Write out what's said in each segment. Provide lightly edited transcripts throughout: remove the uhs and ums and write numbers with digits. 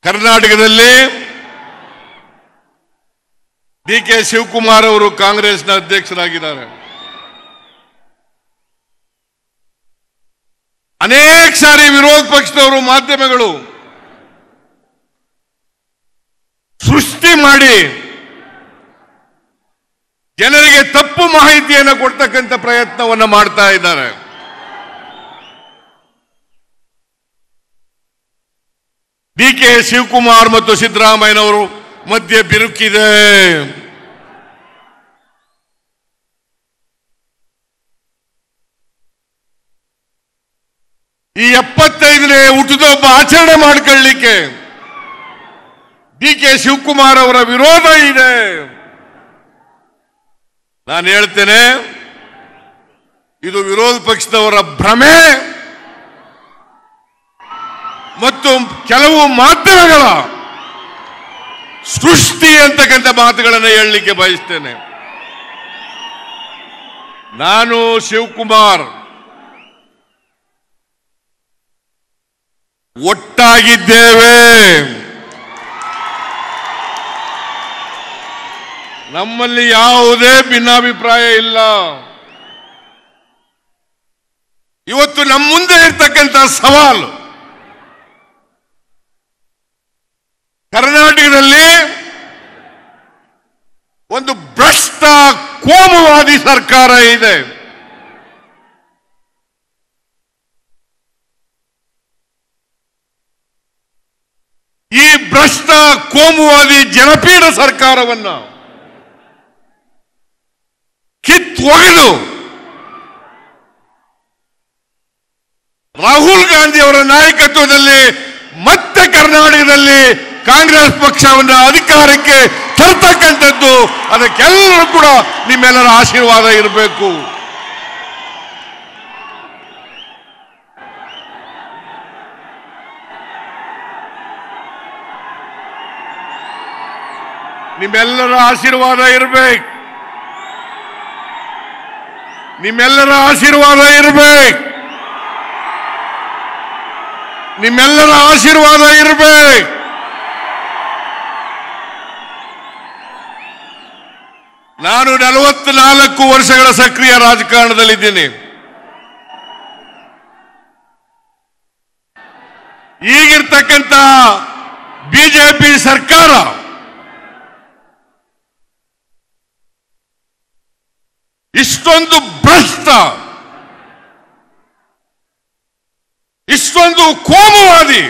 ಕರ್ನಾಟಕದಲ್ಲಿ ಡಿ.ಕೆ. ಶಿವಕುಮಾರ್ ಅವರು ಕಾಂಗ್ರೆಸ್ನ ಅಧ್ಯಕ್ಷರಾಗಿದ್ದಾರೆ. ಅನೇಕ ಸಾರಿ ವಿರೋಧ ಪಕ್ಷದವರು ಮಾಧ್ಯಮಗಳು ಸೃಷ್ಟಿ ಮಾಡಿ ಜನರಿಗೆ ತಪ್ಪು ಮಾಹಿತಿಯನ್ನು ಕೊಡ್ತಕ್ಕಂಥ ಪ್ರಯತ್ನವನ್ನು ಮಾಡ್ತಾ ಇದ್ದಾರೆ. ಡಿ.ಕೆ. ಶಿವಕುಮಾರ್ ಮತ್ತು ಸಿದ್ದರಾಮಯ್ಯನವರು ಮಧ್ಯೆ ಬಿರುಕಿದೆ. ಈ 75ನೇ ಹುಟ್ಟುಹಬ್ಬ ಆಚರಣೆ ಮಾಡಿಕೊಳ್ಳಲಿಕ್ಕೆ ಡಿ.ಕೆ. ಶಿವಕುಮಾರ್ ಅವರ ವಿರೋಧ ಇದೆ. ನಾನು ಹೇಳ್ತೇನೆ, ಇದು ವಿರೋಧ ಪಕ್ಷದವರ ಭ್ರಮೆ ಮತ್ತು ಕೆಲವು ಮಾಧ್ಯಮಗಳ ಸೃಷ್ಟಿ ಅಂತಕ್ಕಂಥ ಮಾತುಗಳನ್ನು ಹೇಳಲಿಕ್ಕೆ ಬಯಸ್ತೇನೆ. ನಾನು ಶಿವಕುಮಾರ್ ಒಟ್ಟಾಗಿದ್ದೇವೆ. ನಮ್ಮಲ್ಲಿ ಯಾವುದೇ ಭಿನ್ನಾಭಿಪ್ರಾಯ ಇಲ್ಲ. ಇವತ್ತು ನಮ್ಮ ಮುಂದೆ ಇರ್ತಕ್ಕಂಥ ಸವಾಲು ಕರ್ನಾಟಕದಲ್ಲಿ ಒಂದು ಭ್ರಷ್ಟ ಕೋಮುವಾದಿ ಸರ್ಕಾರ ಇದೆ. ಈ ಭ್ರಷ್ಟ ಕೋಮುವಾದಿ ಜನಪೀಡ ಸರ್ಕಾರವನ್ನು ಕಿತ್ತೊಗೆದು ರಾಹುಲ್ ಗಾಂಧಿ ಅವರ ನಾಯಕತ್ವದಲ್ಲಿ ಮತ್ತೆ ಕರ್ನಾಟಕದಲ್ಲಿ ಕಾಂಗ್ರೆಸ್ ಪಕ್ಷವನ್ನು ಅಧಿಕಾರಕ್ಕೆ ತರ್ತಕ್ಕಂಥದ್ದು, ಅದಕ್ಕೆಲ್ಲರೂ ಕೂಡ ನಿಮ್ಮೆಲ್ಲರ ಆಶೀರ್ವಾದ ಇರಬೇಕು. ನಿಮ್ಮೆಲ್ಲರ ಆಶೀರ್ವಾದ ಇರಬೇಕು. ನಿಮ್ಮೆಲ್ಲರ ಆಶೀರ್ವಾದ ಇರಬೇಕು. ನಿಮ್ಮೆಲ್ಲರ ಆಶೀರ್ವಾದ ಇರಬೇಕು. ನಾನು 44 ವರ್ಷಗಳ ಸಕ್ರಿಯ ರಾಜಕಾರಣದಲ್ಲಿದ್ದೀನಿ. ಈಗಿರ್ತಕ್ಕಂಥ ಬಿಜೆಪಿ ಸರ್ಕಾರ ಇಷ್ಟೊಂದು ಭ್ರಷ್ಟ, ಇಷ್ಟೊಂದು ಕೋಮುವಾದಿ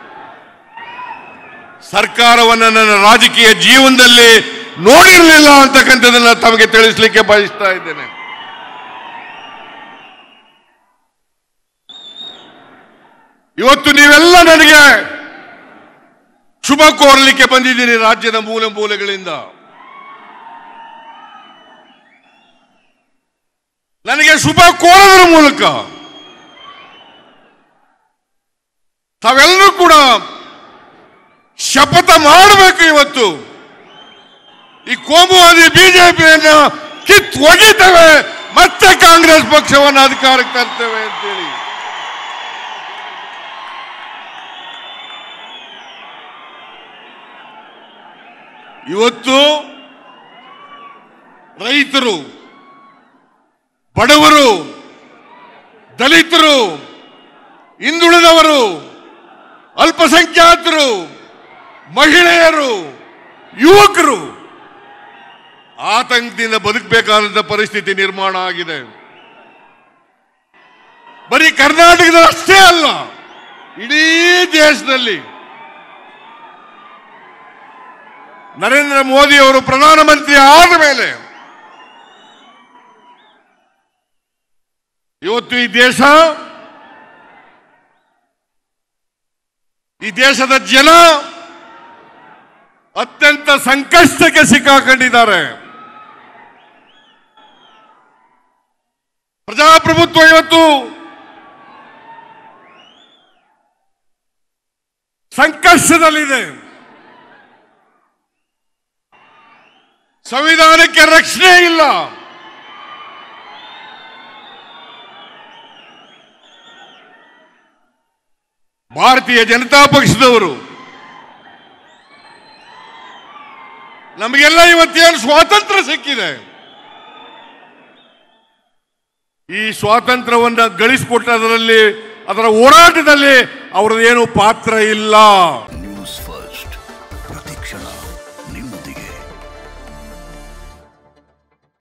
ಸರ್ಕಾರವನ್ನು ನನ್ನ ರಾಜಕೀಯ ಜೀವನದಲ್ಲಿ ನೋಡಿರಲಿಲ್ಲ ಅಂತಕ್ಕಂಥದ್ದನ್ನ ತಮಗೆ ತಿಳಿಸಲಿಕ್ಕೆ ಬಯಸ್ತಾ ಇದ್ದೇನೆ. ಇವತ್ತು ನೀವೆಲ್ಲ ನನಗೆ ಶುಭ ಕೋರಲಿಕ್ಕೆ ಬಂದಿದ್ದೀನಿ. ರಾಜ್ಯದ ಮೂಲೆ ಮೂಲೆಗಳಿಂದ ನನಗೆ ಶುಭ ಕೋರೋದ್ರ ಮೂಲಕ ತಾವೆಲ್ಲರೂ ಕೂಡ ಶಪಥ ಮಾಡಬೇಕು. ಇವತ್ತು ಈ ಕೋಮುವಾದಿ ಬಿಜೆಪಿಯನ್ನು ಕಿತ್ತೊಗಿತೇವೆ, ಮತ್ತೆ ಕಾಂಗ್ರೆಸ್ ಪಕ್ಷವನ್ನು ಅಧಿಕಾರಕ್ಕೆ ತರ್ತೇವೆ ಅಂತೇಳಿ. ಇವತ್ತು ರೈತರು, ಬಡವರು, ದಲಿತರು, ಹಿಂದುಳಿದವರು, ಅಲ್ಪಸಂಖ್ಯಾತರು, ಮಹಿಳೆಯರು, ಯುವಕರು ಆತಂಕದಿಂದ ಬದುಕಬೇಕಾದಂತ ಪರಿಸ್ಥಿತಿ ನಿರ್ಮಾಣ ಆಗಿದೆ. ಬರೀ ಕರ್ನಾಟಕದ ಅಷ್ಟೇ ಅಲ್ಲ, ಇಡೀ ದೇಶದಲ್ಲಿ ನರೇಂದ್ರ ಮೋದಿ ಅವರು ಪ್ರಧಾನಮಂತ್ರಿ ಆದ ಮೇಲೆ ಇವತ್ತು ಈ ದೇಶದ ಜನ ಅತ್ಯಂತ ಸಂಕಷ್ಟಕ್ಕೆ ಸಿಕ್ಕಾಕೊಂಡಿದ್ದಾರೆ. ಪ್ರಜಾಪ್ರಭುತ್ವ ಇವತ್ತು ಸಂಕಷ್ಟದಲ್ಲಿದೆ. ಸಂವಿಧಾನಕ್ಕೆ ರಕ್ಷಣೆ ಇಲ್ಲ. ಭಾರತೀಯ ಜನತಾ ಪಕ್ಷದವರು ನಮಗೆಲ್ಲ ಇವತ್ತೇನು ಸ್ವಾತಂತ್ರ್ಯ ಸಿಕ್ಕಿದೆ, ಈ ಸ್ವಾತಂತ್ರ್ಯವನ್ನು ಗಳಿಸಿಕೊಟ್ಟದರಲ್ಲಿ, ಅದರ ಹೋರಾಟದಲ್ಲಿ ಅವರದೇನು ಪಾತ್ರ ಇಲ್ಲ.